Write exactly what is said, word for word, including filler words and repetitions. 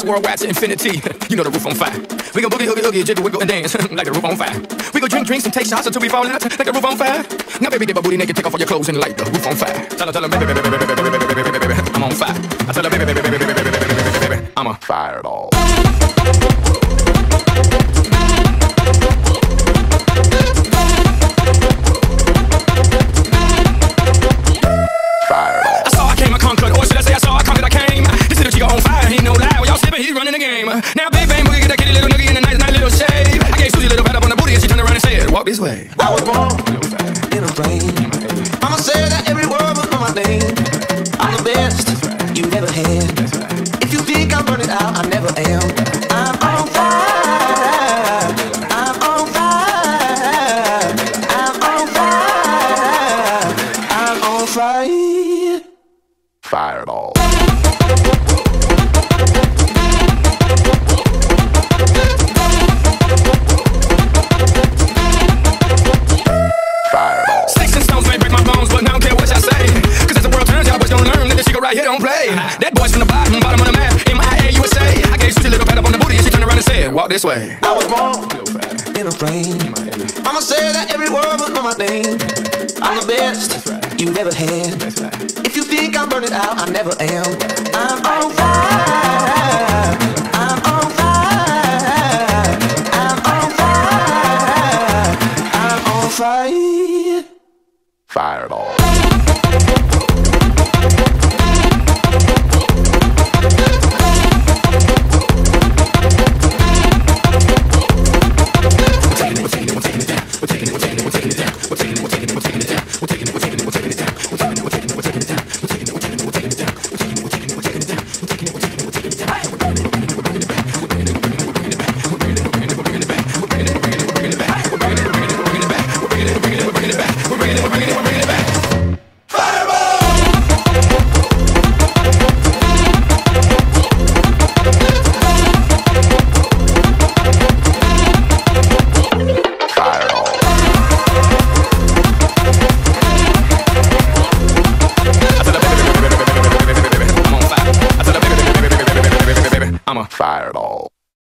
worldwide to infinity. You know the roof on fire. We gon' boogie, hoogie, hoogie, jiggle, wiggle, and dance like the roof on fire. We gon' drink drinks and take shots until we fall out like the roof on fire. Now baby, get my booty naked, take off all your clothes and light the roof on fire. Tell her, tell her, baby, baby, baby, baby, baby, baby, baby, baby, I'm on fire. I tell her, baby, baby, baby, baby, baby, baby, baby, baby, I'm a fireball. I saw I came, I conquered, or should I say I saw I conquered, I came. This little chica on fire, he ain't no lie. When y'all slipping, he's running the game. Now big bang boogie, get that kitty little noogie in a nice, nice little shave. I gave Susie a little pat up on the booty and she turned around and said, walk this way. I was born in a rain. Mama said that every word was my name. I'm the best you never had. If you think I'm burning out, I never am. I'm on fire. I'm on fire. I'm on fire. I'm on fire. Fireball. Fireball. Sticks and stones may break my bones, but I don't care what y'all say. Cause as the world turns, y'all boys gonna learn that this shit right here don't play. That boy's from the bottom, bottom of the map, M I A U S A. I gave Susie a little pat up on the booty and she turned around and said, walk this way. I was born in a rain. Mama said that every word was my name. I'm the best you never had. If you think I'm burning out, I never am. I'm on fire.